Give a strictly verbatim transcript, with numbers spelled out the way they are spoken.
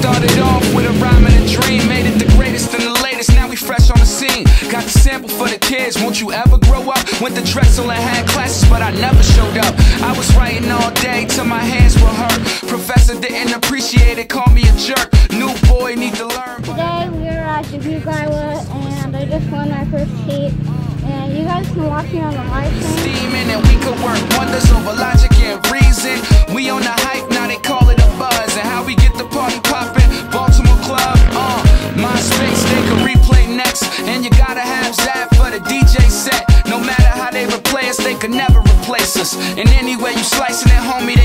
Started off with a rhyme and a dream, made it the greatest and the latest, now we fresh on the scene. Got the sample for the kids, won't you ever grow up? Went to Drexel and had classes, but I never showed up. I was writing all day till my hands were hurt. Professor didn't appreciate it, called me a jerk. New boy, need to learn. Today we are at Dubuque, Iowa, and I just won my first heat. And you guys can watch me on the live stream. Steaming and we could work wonders over logic and reason. We on the hype, now they call it a buzz. And how we get the party poppin', Baltimore Club, uh MySpace, they can replay next. And you gotta have Zap for the D J set. No matter how they replay us, they could never replace us. And anyway you slicing it, homie,